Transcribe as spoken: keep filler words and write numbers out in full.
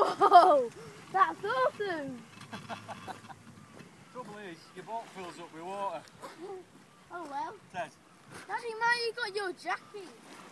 Whoa! That's awesome! Trouble is, your boat fills up with water. Oh well. Ted. Daddy, man, you got your jacket.